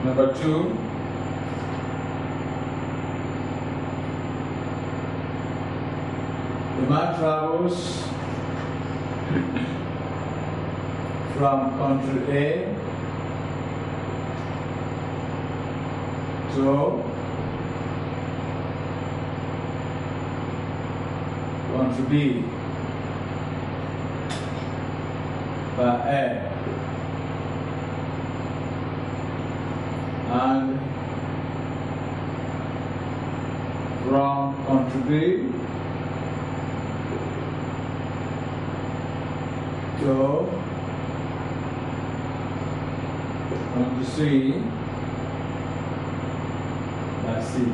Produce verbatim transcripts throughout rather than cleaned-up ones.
Number two, the man travels from country A to country B by air, and from country B to country C by sea.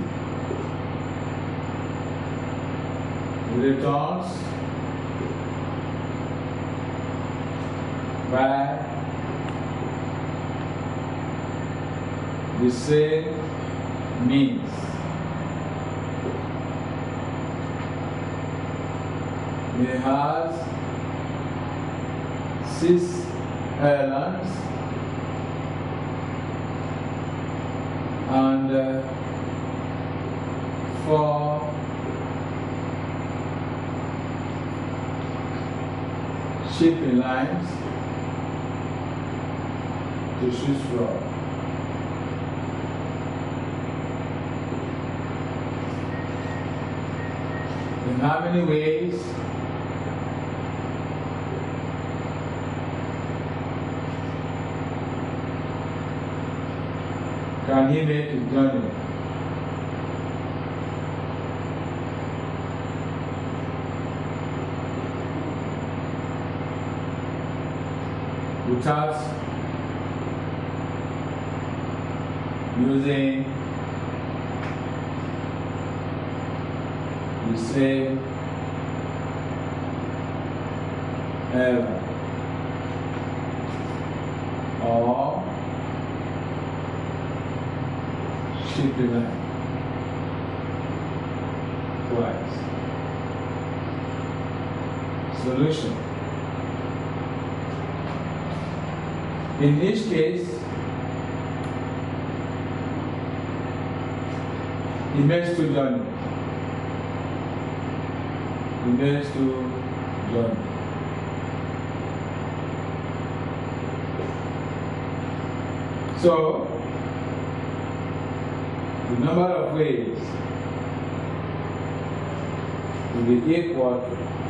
It returns by the same means. It has six airlines and uh, four shipping lines to choose from. In how many ways can he make his journey? Without using the same error or shipping line twice. Solution. In each case, he makes two journeys. He makes two journeys. So, the number of ways will be equal to